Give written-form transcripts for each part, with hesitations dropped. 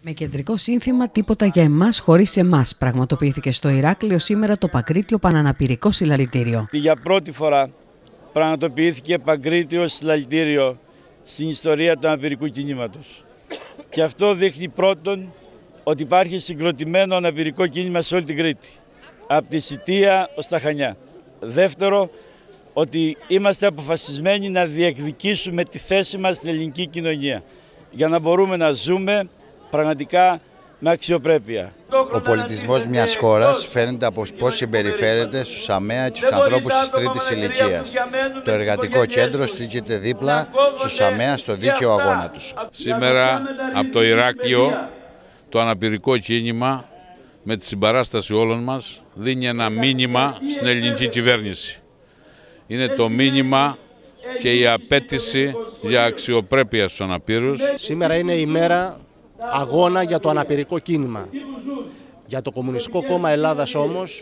Με κεντρικό σύνθημα «Τίποτα για εμάς χωρίς εμάς» πραγματοποιήθηκε στο Ηράκλειο σήμερα το Παγκρίτιο Παναναπηρικό Συλλαλητήριο. Για πρώτη φορά πραγματοποιήθηκε Παγκρίτιο Συλλαλητήριο στην ιστορία του αναπηρικού κινήματος. Και αυτό δείχνει πρώτον ότι υπάρχει συγκροτημένο αναπηρικό κίνημα σε όλη την Κρήτη, από τη Σιτία ως τα Χανιά. Δεύτερο, ότι είμαστε αποφασισμένοι να διεκδικήσουμε τη θέση μας στην ελληνική κοινωνία για να μπορούμε να ζούμε πραγματικά με αξιοπρέπεια. Ο πολιτισμός μιας χώρας φαίνεται από πώς συμπεριφέρεται στους ΑΜΕΑ και στους ανθρώπους της τρίτης ηλικίας. Το εργατικό κέντρο στήκεται δίπλα στους ΑΜΕΑ στο δίκαιο αγώνα τους. Σήμερα από το Ηράκλειο το αναπηρικό κίνημα με τη συμπαράσταση όλων μας δίνει ένα μήνυμα στην ελληνική κυβέρνηση. Είναι το μήνυμα και η απέτηση για αξιοπρέπεια στους αναπήρους. Σήμερα είναι η μέρα αγώνα για το αναπηρικό κίνημα. Για το Κομμουνιστικό Κόμμα Ελλάδας όμως,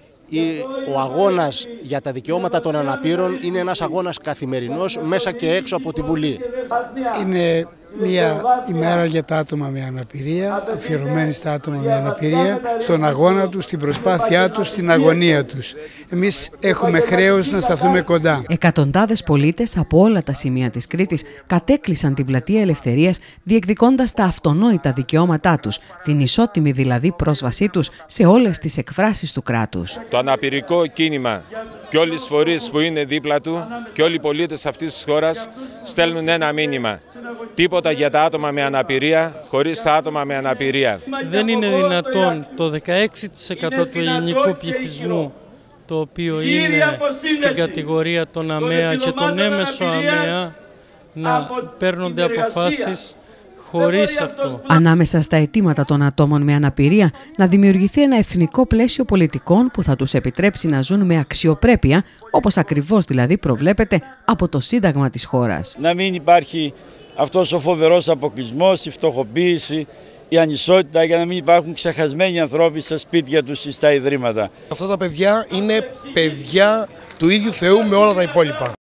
ο αγώνας για τα δικαιώματα των αναπήρων είναι ένας αγώνας καθημερινός μέσα και έξω από τη Βουλή. Είναι μια ημέρα για τα άτομα με αναπηρία, αφιερωμένη στα άτομα με αναπηρία, στον αγώνα τους, στην προσπάθειά τους, στην αγωνία τους. Εμείς έχουμε χρέος να σταθούμε κοντά. Εκατοντάδες πολίτες από όλα τα σημεία της Κρήτης κατέκλυσαν την Πλατεία Ελευθερίας διεκδικώντας τα αυτονόητα δικαιώματά τους, την ισότιμη δηλαδή πρόσβασή τους σε όλες τις εκφράσεις του κράτους. Το αναπηρικό κίνημα και όλοι οι φορείς που είναι δίπλα του και όλοι οι πολίτες αυτής της χώρας στέλνουν ένα μήνυμα. Τίποτα για τα άτομα με αναπηρία χωρίς τα άτομα με αναπηρία. Δεν είναι δυνατόν το 16% του ελληνικού πληθυσμού, το οποίο είναι στην κατηγορία των ΑΜΕΑ και των έμεσο ΑΜΕΑ, να παίρνονται αποφάσεις χωρίς αυτό. Ανάμεσα στα αιτήματα των ατόμων με αναπηρία να δημιουργηθεί ένα εθνικό πλαίσιο πολιτικών που θα τους επιτρέψει να ζουν με αξιοπρέπεια, όπως ακριβώς δηλαδή προβλέπεται από το Σύνταγμα της χώρας. Να μην υπάρχει αυτός ο φοβερός αποκλεισμός, η φτωχοποίηση, η ανισότητα, για να μην υπάρχουν ξεχασμένοι ανθρώποι στα σπίτια τους ή στα ιδρύματα. Αυτά τα παιδιά είναι παιδιά του ίδιου Θεού με όλα τα υπόλοιπα.